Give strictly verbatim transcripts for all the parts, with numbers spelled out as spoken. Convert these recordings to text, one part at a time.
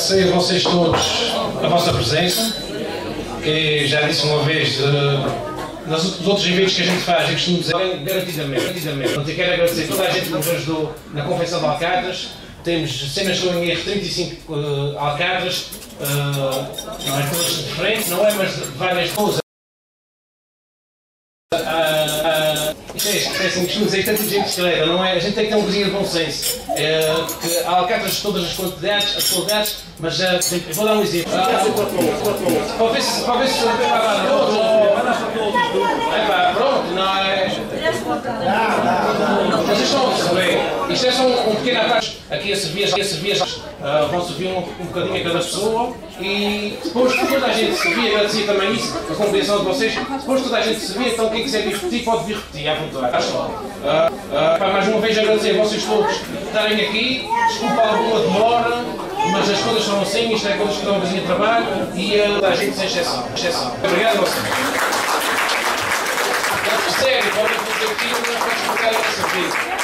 agradecer a vocês todos a vossa presença, que já disse uma vez, uh, nos outros eventos que a gente faz, eu costumo dizer garantidamente, garantidamente. Portanto, eu quero agradecer a toda a gente que nos ajudou na confecção de alcatras. Temos, sem estou em erro, trinta e cinco uh, alcatras, uh, não é todas diferentes, não é, mas várias coisas. Uh, uh, isto é, isto é assim, costumo dizer, tanta gente escreve, não é? A gente tem que ter um cozinho de bom senso. Uh, porque há alcatras de todas as quantidades, as qualidades, mas uh, eu vou dar um exemplo. Uh, para ver se para ver se vai dar todos. É pá, pronto, não é? Vocês estão a perceber? Isto é só um, um pequeno ataque. Aqui a servir, aqui a servir, uh, vão servir um, um bocadinho a cada pessoa e depois toda a gente servir, agradecer também isso, a compreensão de vocês. Depois toda a gente servir, então quem quiser vir repetir pode vir repetir à vontade. Uh, uh, para mais uma vez agradecer a vocês todos por estarem aqui. Desculpa alguma demora, mas as coisas são assim, isto é coisas que dão um bocadinho de trabalho e uh, toda a gente sem exceção. exceção. Obrigado a vocês. Sério, podem fazer aqui, mas vamos explicar a nossa vida.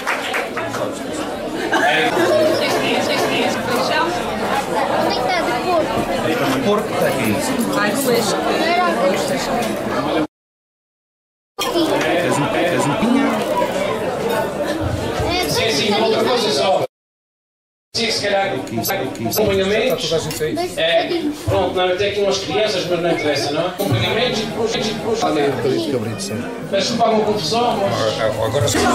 Porco está aqui. Vai fresco. Queres um pinha? Sim, sim, outra coisa só. Sim, se calhar, acompanhamentos. É, pronto, não, tem aqui umas crianças, mas não interessa, não é? Acompanhamentos e depois. E depois Olha, um bocadinho de cabrito, sim. Peço para alguma confusão, mas. Agora sim.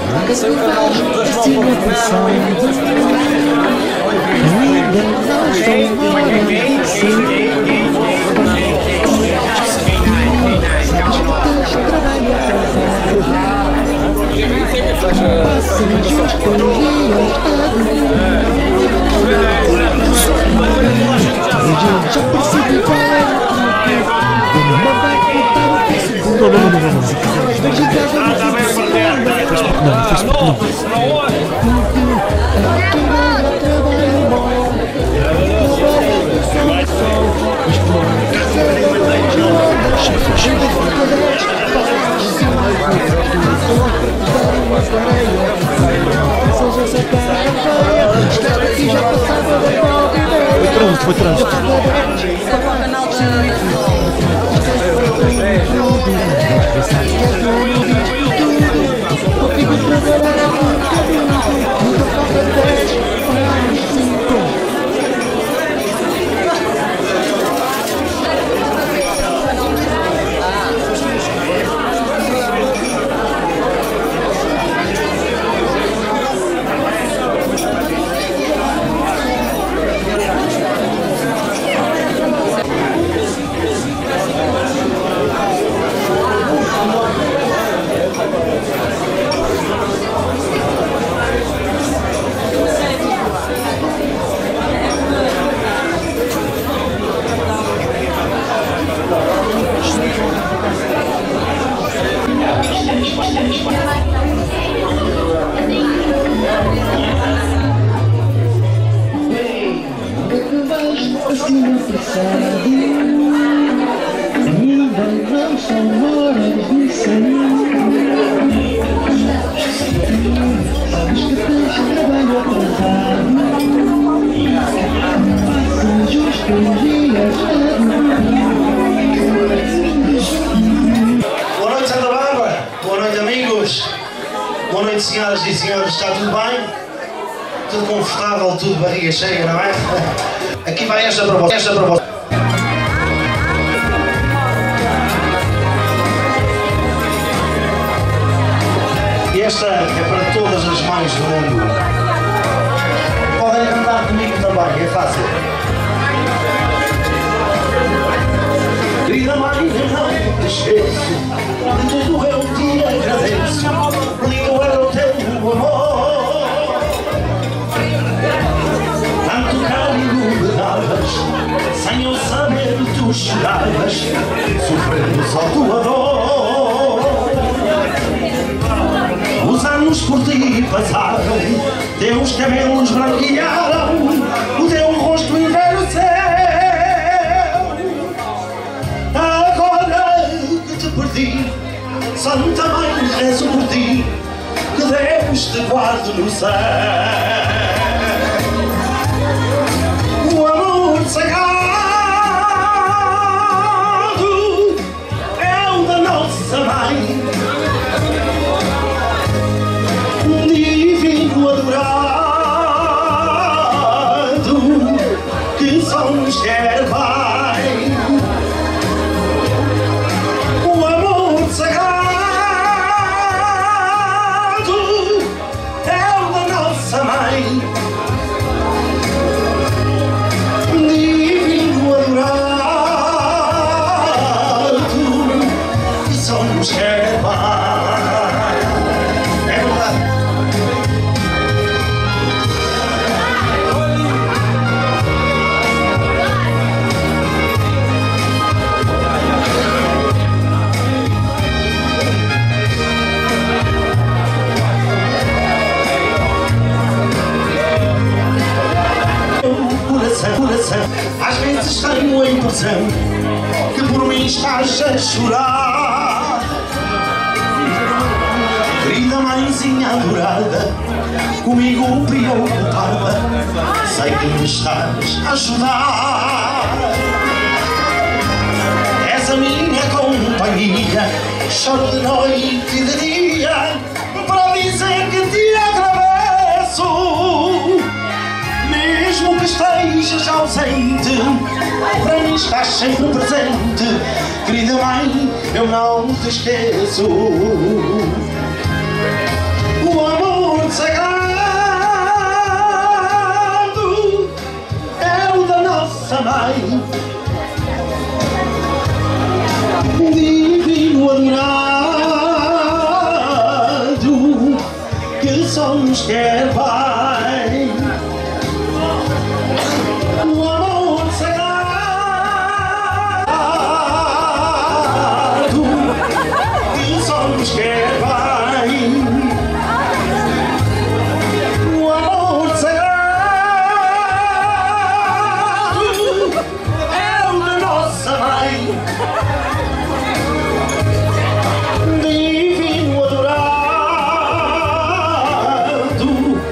Ainda não estou Foi trânsito, foi trânsito. Só para o canal da... Boa noite, Santa Bárbara. Boa noite, amigos. Boa noite, senhoras e senhores. Está tudo bem? Tudo confortável, tudo barriga cheia, não é? Aqui vai esta proposta. Esta proposta. E esta é para todas as mães do mundo. Podem cantar comigo também, é fácil. Querida mãe, eu não te esqueço, de tudo eu te agradeço, lindo era o teu amor. Tanto carinho me davas, sem eu saber tu choravas, sofrendo só tua dor. Os anos por ti passaram, teus cabelos branquearam, o teu rosto envelheceu. Perdi, Santa Mãe, rezo por ti, que Deus te guarde no céu. O amor sagrado é o da nossa Mãe, divino adorado, que só nos quer bem. Às vezes tenho a impressão que por mim estás a chorar. Querida mãezinha adorada, comigo preocupada, sei que me estás a ajudar. És a minha companhia, choro de noite e de dia, para dizer que te agradeço. Mesmo que estejas ausente, para mim estás sempre presente. Querida mãe, eu não te esqueço. O amor sagrado é o da nossa mãe, divino adorado, que só nos quer bem. O amor sagrado, que só nos quer bem. O amor sagrado é o da nossa mãe, divino adorado,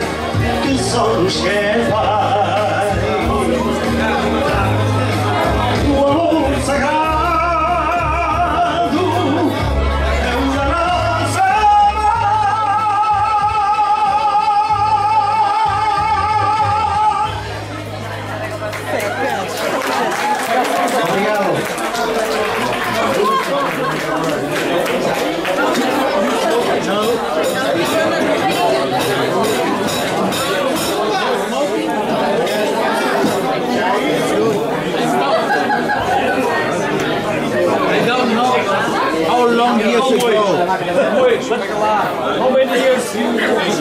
How long years ago? How many years you?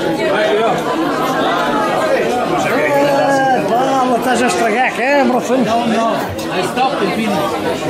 Fala, estás a estragar a câmera, filho? No, no. I stopped the video.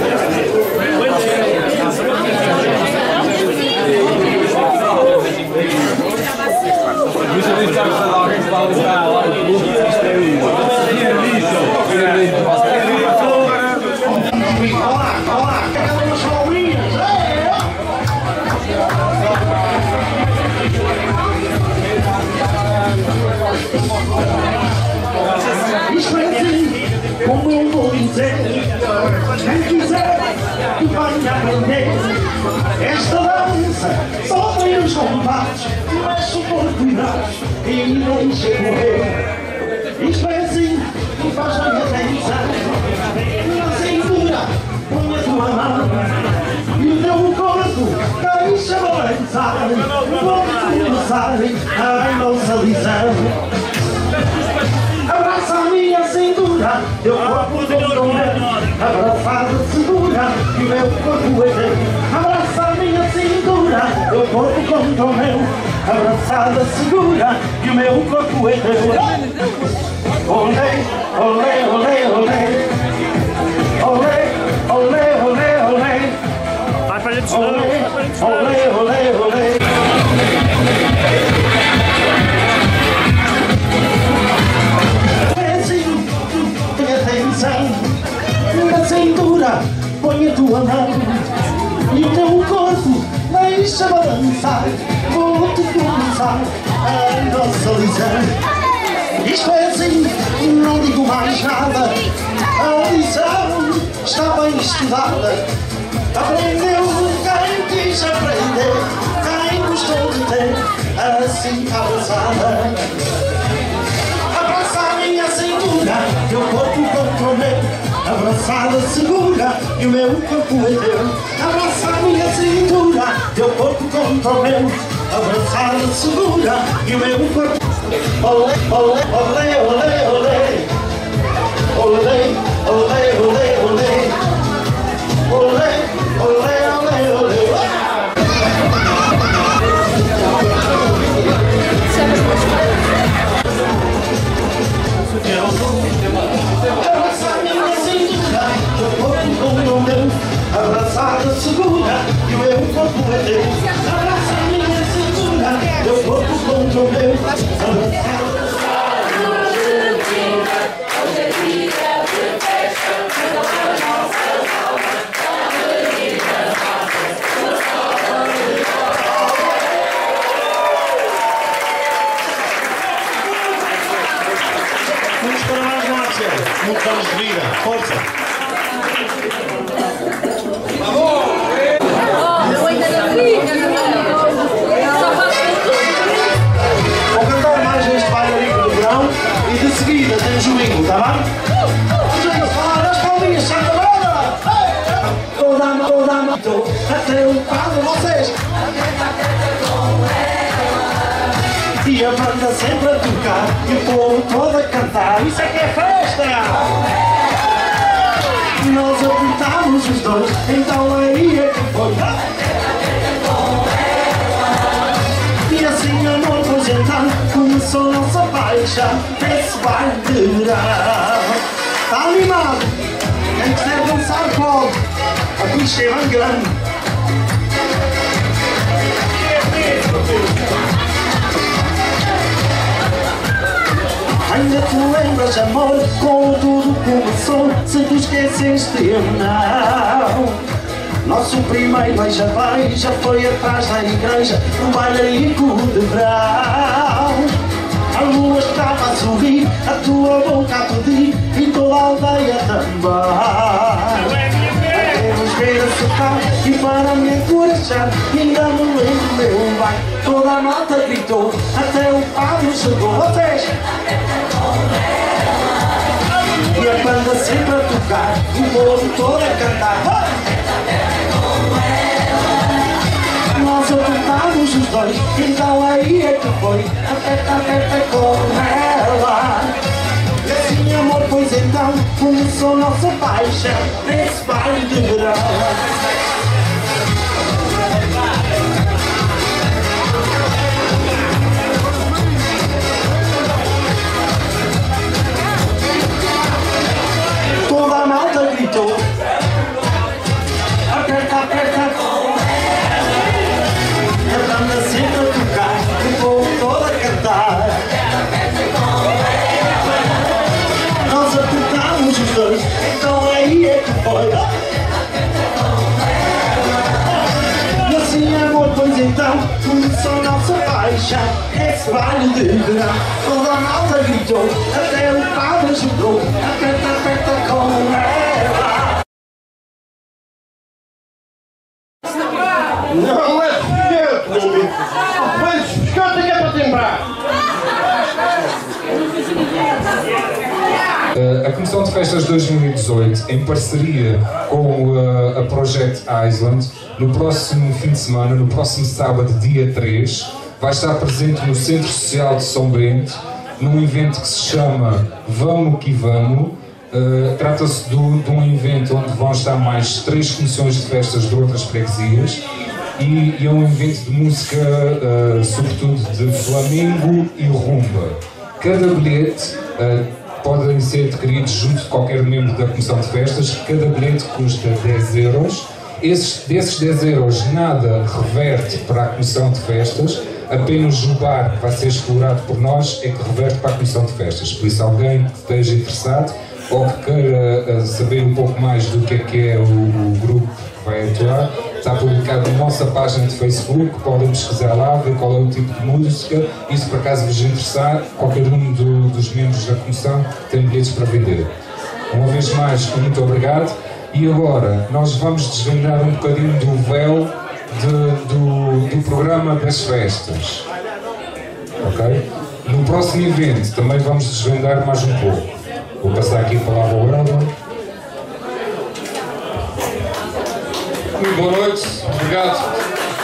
Isto é assim, como eu vou dizer, quem quiser que venha aprender. Esta dança só tem os combates, mexe o corpo e braço e não chega a morrer. Isto é assim, que faz bem a atenção. Na cintura, põe a tua mão e o teu corpo deixa balançar. Vamos começar a nossa lição. Abraça a minha cintura, teu corpo contra o meu. Abraçada segura, que o meu corpo é teu. Abraça a minha cintura, teu corpo contra o meu. Abraçada segura, que o meu corpo é teu. Olé, olé, olé, olé. Olé, olé, olé, olé. Vai para dentro, Olé, olé, olé, olé. Na cintura, põe a tua mão e o teu corpo deixa balançar. Vou-te começar a nossa lição. Isto é assim, não digo mais nada. A lição está bem estudada. Aprendeu quem quis aprender, quem gostou de ter assim abraçada. Abraça a minha cintura, teu corpo contra o meu. Abraçada segura, e o meu corpo é teu. Abraça a minha cintura, teu corpo contra o meu. Abraçada segura, e o meu corpo. Olé, olé, olé, olé, olé. Olé, olé, olé, olé. Olé, olé, olé, olé. Abraçada segura, e o meu corpo é teu. Abraça a minha cintura, teu corpo contra o meu. Abraçada. Hoje é dia de festa, a nossa alma, a menina Muitos parabéns, Marcelo. Muitos anos de vida. Força. Vou cantar mais este bailarico do verão e de seguida temos o bingo, está bem? Gente, fala as palminhas, Santa Bárbara! Toda a toda a até o quadro, vocês! E a banda sempre a tocar e o povo todo a cantar, isso é que é festa! Nós apertámos os dois, então aí é que foi. E assim a noite apresentar, começou a nossa paixão, esse baile de verão. Está animado? Quem quiser dançar pode, a bicha é bem grande. Ainda te lembras, amor, como tudo começou, se tu esqueceste eu não. Nosso primeiro beija-beija foi atrás da igreja, no bailarico de verão. A lua estava a sorrir, a tua boca a pedir, e toda a aldeia também. Queremos ver a socar e para me encorajar, ainda me lembro meu bem. Toda a nota gritou, até o padre chegou. Vocês! E a banda sempre a tocar. tocar, o povo todo a cantar. Nós cantamos os dois, então aí é que foi. Aperta, aperta com ela. E assim, amor, pois então começou nossa paixão nesse baile de verão. Toda a malta gritou. Aperta, aperta com ela. A banda sempre a tocar, o povo todo a cantar. Nós apertamos os dois, então aí é que foi. E assim, amor, pois então começou a nossa paixão esse baile de verão. Toda a malta gritou, até o padre ajudou. Aperta, aperta com ela. Não, let's forget, Louie. Mas escuta que é para lembrar. A Comissão de Festas dois mil e dezoito, em parceria com a Project Iceland, no próximo fim de semana, no próximo sábado, dia três, vai estar presente no Centro Social de São Bento, num evento que se chama Vamos que Vamos. Uh, Trata-se de um evento onde vão estar mais três comissões de festas de outras freguesias e, e é um evento de música, uh, sobretudo de flamengo e rumba. Cada bilhete uh, podem ser adquiridos junto de qualquer membro da comissão de festas. Cada bilhete custa dez euros. Esses, desses dez euros nada reverte para a comissão de festas, apenas o bar que vai ser explorado por nós é que reverte para a comissão de festas. Por isso, alguém que esteja interessado ou que queira uh, saber um pouco mais do que é que é o, o grupo que vai atuar, está publicado na nossa página de Facebook, podem pesquisar lá, ver qual é o tipo de música, e se por acaso vos interessar, qualquer um do, dos membros da comissão tem bilhetes para vender. Uma vez mais, muito obrigado, e agora nós vamos desvendar um bocadinho do véu de, do, do programa das festas. Ok? No próximo evento também vamos desvendar mais um pouco. Vou passar aqui a palavra ao Elder. Muito boa noite, obrigado.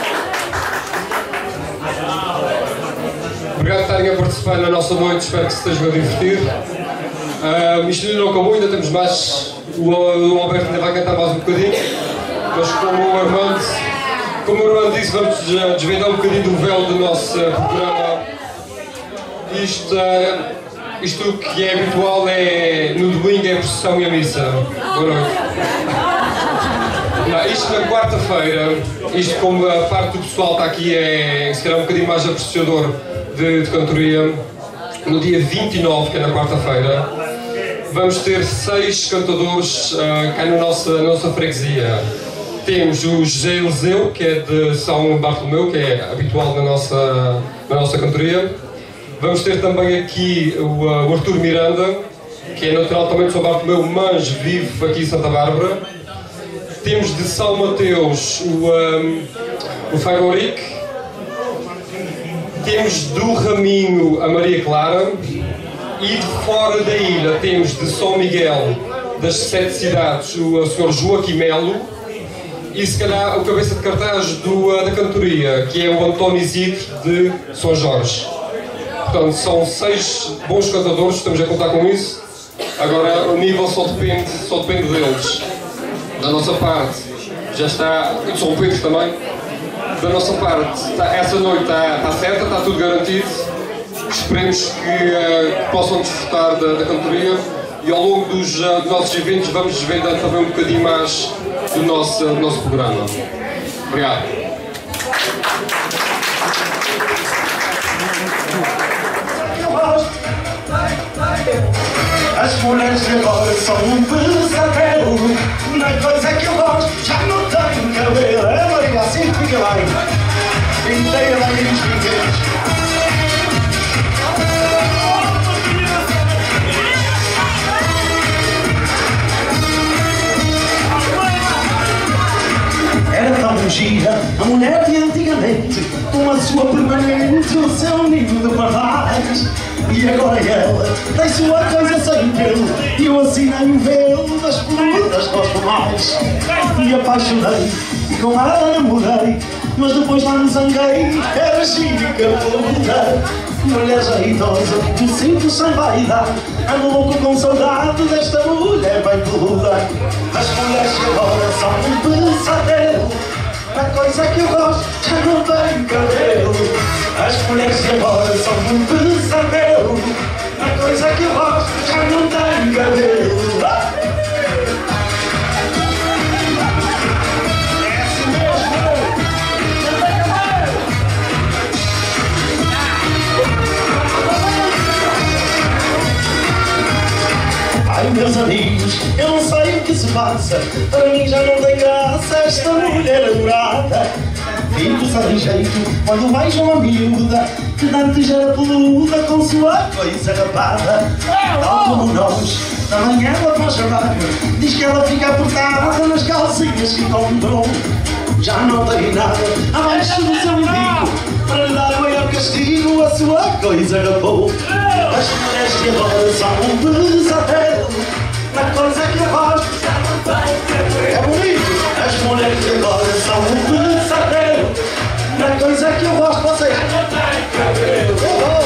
Obrigado por estarem a participar na nossa noite, espero que se estejam a divertir. Uh, isto ainda não acabou, ainda temos mais. O, o Alberto ainda vai cantar mais um bocadinho, mas como o Armando, como o Armando disse, vamos desvendar um bocadinho do véu do nosso programa. Isto, uh, isto que é habitual é no domingo é a procissão e a missa. Boa noite. Não, isto na quarta-feira, isto como a parte do pessoal está aqui é se calhar um bocadinho mais apreciador de, de cantoria, no dia vinte e nove, que é na quarta-feira, vamos ter seis cantadores uh, cá na nossa, na nossa freguesia. Temos o José Eliseu, que é de São Bartolomeu, que é habitual na nossa, na nossa cantoria. Vamos ter também aqui o, uh, o Arthur Miranda, que é natural também de São Bartolomeu, mas vive aqui em Santa Bárbara. Temos de São Mateus o, um, o Fairoric. Temos do Raminho a Maria Clara. E de fora da ilha temos de São Miguel das Sete Cidades o, o senhor Joaquim Melo. E se calhar o cabeça de cartaz do, uh, da cantoria, que é o António Isidro de São Jorge. Portanto, são seis bons cantadores, estamos a contar com isso. Agora o nível só depende, só depende deles. Da nossa parte, já está, e de São Pedro também, da nossa parte, está, essa noite está, está certa, está tudo garantido. Esperemos que, uh, que possam desfrutar da, da cantoria e ao longo dos uh, nossos eventos vamos desvendando também um bocadinho mais do nosso, do nosso programa. Obrigado. As mulheres de agora são um pesadelo. Na coisa que eu gosto já não tenho cabelo. É uma igual assim, fica lá. Inteira lá e os pingueiros. Era tão gira a mulher de antigamente, com a sua permanente, o seu nível de pardais. E agora ela tem sua coisa sem pelo. E eu assinei o velo das peludas, gosto mais. Me apaixonei e com ela namorei, mas depois lá me zanguei. Era gira que eu voltei. Mulher já idosa, tu sinto sem vaidade. Ando louco com saudade desta mulher bem peluda. As mulheres que agora são um pesadelo. A coisa que eu gosto já não tem cabelo. As mulheres que agora são um pesadelo. A coisa que eu gosto já não tem cabelo. Ai, meus amigos, eu não sei o que se passa. Para mim já não tem graça esta mulher adorada. Fico sem jeito quando vejo uma miúda que dantes era peluda com sua coisa rapada. Tal como nós, da manhã ela faz trabalho. Diz que ela fica apertada nas calcinhas que comprou. Já não tem nada abaixo do seu umbigo para lhe dar maior castigo, a sua coisa rapou. As mulheres que agora são um pesadelo. Na coisa que eu gosto é bonito. As mulheres que agora são um pesadelo. Na coisa que eu gosto, você não tem cabelo.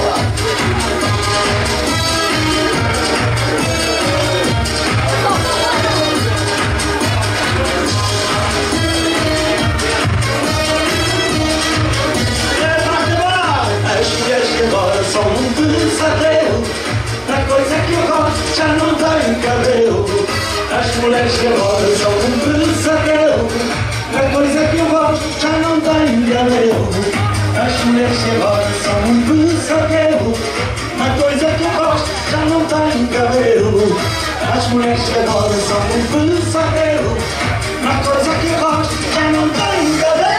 As mulheres que agora são um pesadelo. Na coisa que eu gosto já não tem cabelo. As mulheres que agora são um pesadelo. Na coisa que eu gosto já não tem cabelo. As mulheres que agora são um pesadelo. Na coisa que eu gosto já não tem cabelo. As mulheres que agora são um pesadelo. Na coisa que eu gosto já não tem cabelo.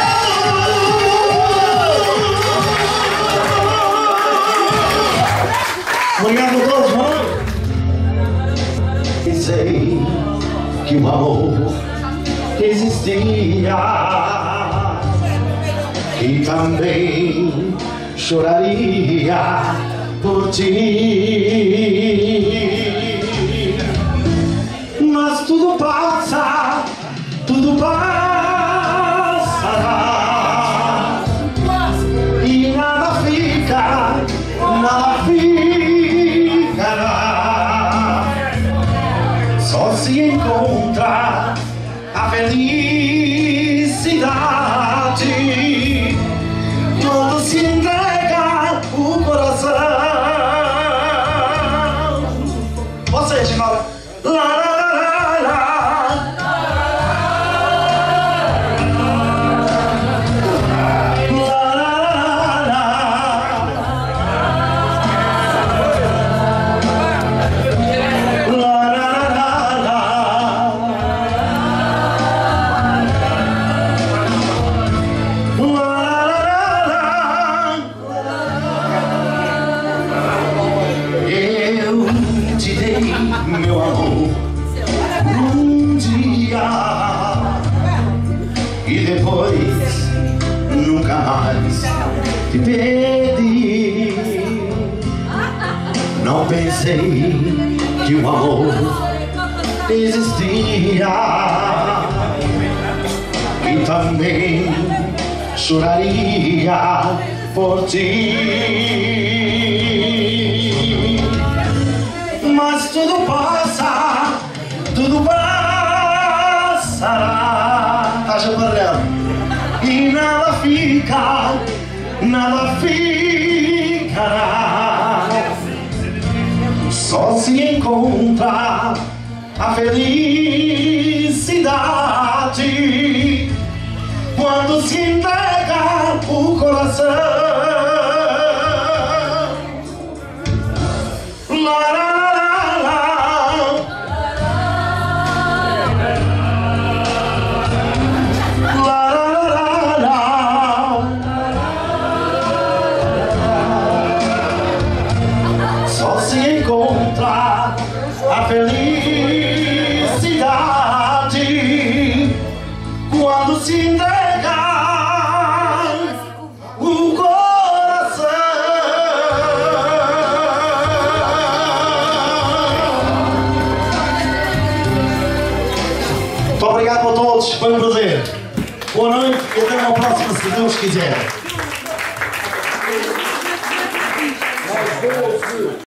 Obrigado a todos, mano. Pensei que o amor existia e também choraria por ti. Mas tudo passa, tudo passará e nada fica, nada ficará. Só se encontra a felicidade quando se entrega o coração. Vocês agora. Lá, lá, lá, lá. Meu amor, um dia e depois nunca mais te pedi. Não pensei que o amor existia e também choraria por ti. Mas tudo passa, tudo passará. Tá chaparrão. E nada fica, nada ficará. Só se encontra a felicidade quando se entrega o coração. A felicidade Muito obrigado a todos, foi um prazer. Boa noite e até uma próxima, se Deus quiser.